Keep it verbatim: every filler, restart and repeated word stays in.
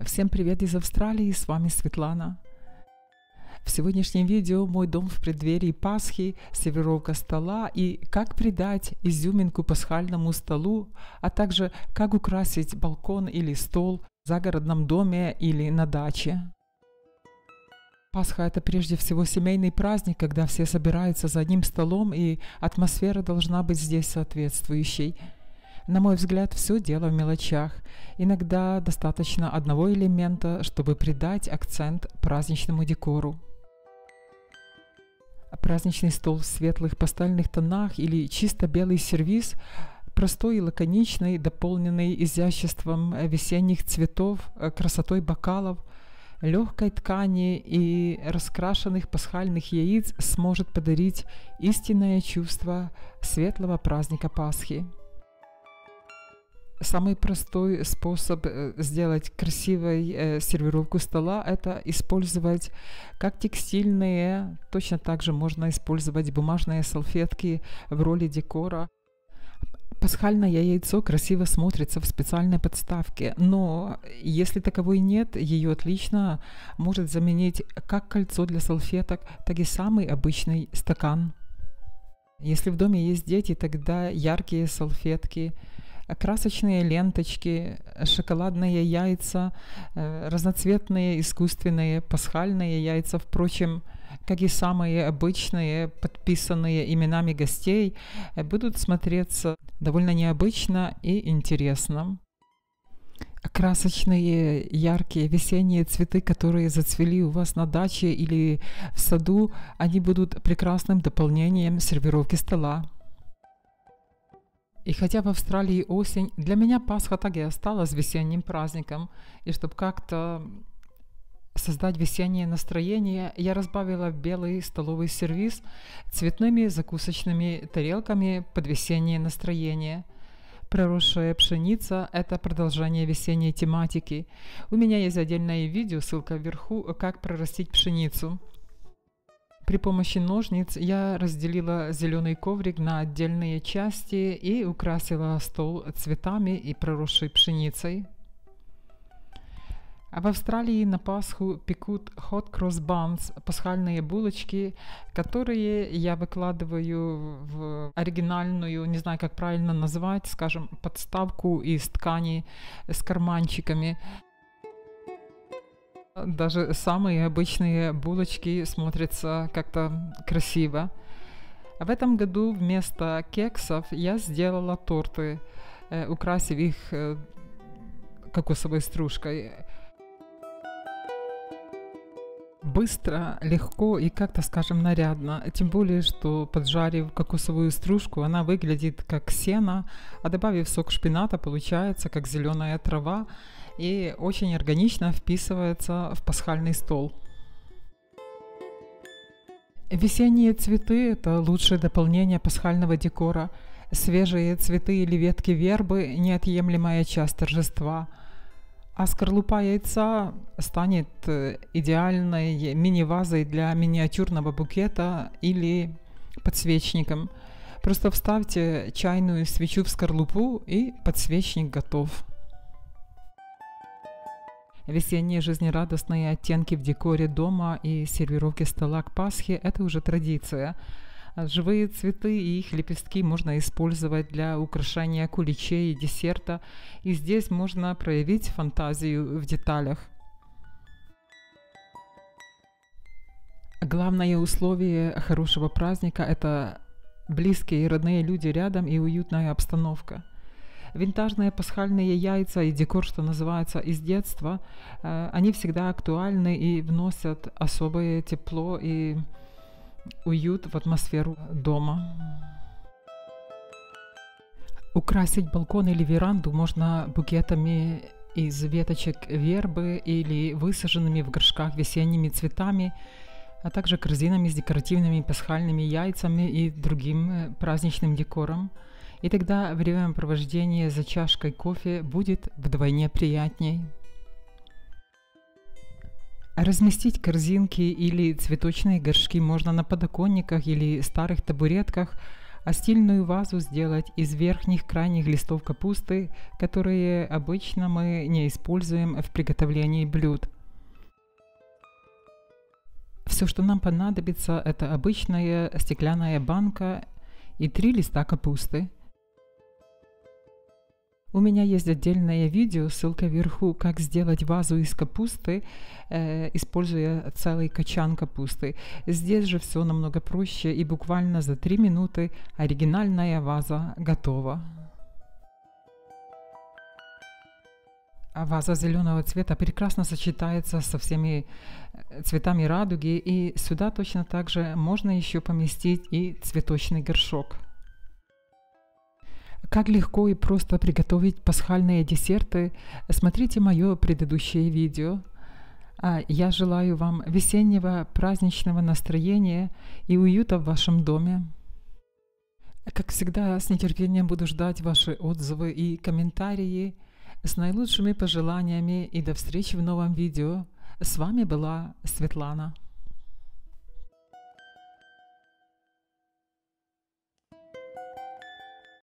Всем привет из Австралии, с вами Светлана. В сегодняшнем видео мой дом в преддверии Пасхи, сервировка стола и как придать изюминку пасхальному столу, а также как украсить балкон или стол в загородном доме или на даче. Пасха – это прежде всего семейный праздник, когда все собираются за одним столом, и атмосфера должна быть здесь соответствующей. На мой взгляд, все дело в мелочах. Иногда достаточно одного элемента, чтобы придать акцент праздничному декору. Праздничный стол в светлых пастельных тонах или чисто белый сервиз, простой и лаконичный, дополненный изяществом весенних цветов, красотой бокалов, легкой ткани и раскрашенных пасхальных яиц, сможет подарить истинное чувство светлого праздника Пасхи. Самый простой способ сделать красивой э, сервировку стола – это использовать как текстильные, точно так же можно использовать бумажные салфетки в роли декора. Пасхальное яйцо красиво смотрится в специальной подставке, но если таковой нет, ее отлично может заменить как кольцо для салфеток, так и самый обычный стакан. Если в доме есть дети, тогда яркие салфетки, красочные ленточки, шоколадные яйца, разноцветные искусственные пасхальные яйца, впрочем, как и самые обычные, подписанные именами гостей, будут смотреться довольно необычно и интересно. Красочные, яркие весенние цветы, которые зацвели у вас на даче или в саду, они будут прекрасным дополнением сервировки стола. И хотя в Австралии осень, для меня Пасха так и осталась весенним праздником. И чтобы как-то создать весеннее настроение, я разбавила белый столовый сервиз цветными закусочными тарелками под весеннее настроение. Проросшая пшеница – это продолжение весенней тематики. У меня есть отдельное видео, ссылка вверху, как прорастить пшеницу. При помощи ножниц я разделила зеленый коврик на отдельные части и украсила стол цветами и проросшей пшеницей. А в Австралии на Пасху пекут hot cross buns, пасхальные булочки, которые я выкладываю в оригинальную, не знаю, как правильно назвать, скажем, подставку из ткани с карманчиками. Даже самые обычные булочки смотрятся как-то красиво. В этом году вместо кексов я сделала торты, украсив их кокосовой стружкой. Быстро, легко и как-то, скажем, нарядно. Тем более, что поджарив кокосовую стружку, она выглядит как сено, а добавив сок шпината, получается как зеленая трава и очень органично вписывается в пасхальный стол. Весенние цветы – это лучшее дополнение пасхального декора. Свежие цветы или ветки вербы – неотъемлемая часть торжества. А скорлупа яйца станет идеальной мини-вазой для миниатюрного букета или подсвечником. Просто вставьте чайную свечу в скорлупу, и подсвечник готов. Весенние жизнерадостные оттенки в декоре дома и сервировке стола к Пасхе – это уже традиция. Живые цветы и их лепестки можно использовать для украшения куличей и десерта, и здесь можно проявить фантазию в деталях. Главное условие хорошего праздника – это близкие и родные люди рядом и уютная обстановка. Винтажные пасхальные яйца и декор, что называется, из детства, они всегда актуальны и вносят особое тепло и уют в атмосферу дома. Украсить балкон или веранду можно букетами из веточек вербы или высаженными в горшках весенними цветами, а также корзинами с декоративными пасхальными яйцами и другим праздничным декором. И тогда времяпровождение за чашкой кофе будет вдвойне приятней. Разместить корзинки или цветочные горшки можно на подоконниках или старых табуретках, А стильную вазу сделать из верхних крайних листов капусты, которые обычно мы не используем в приготовлении блюд. Все, что нам понадобится, это обычная стеклянная банка и три листа капусты. У меня есть отдельное видео, ссылка вверху, как сделать вазу из капусты, э, используя целый качан капусты. Здесь же все намного проще, и буквально за три минуты оригинальная ваза готова. А ваза зеленого цвета прекрасно сочетается со всеми цветами радуги, и сюда точно так же можно еще поместить и цветочный горшок. Как легко и просто приготовить пасхальные десерты, смотрите мое предыдущее видео. А я желаю вам весеннего праздничного настроения и уюта в вашем доме. Как всегда, с нетерпением буду ждать ваши отзывы и комментарии. С наилучшими пожеланиями и до встречи в новом видео. С вами была Светлана.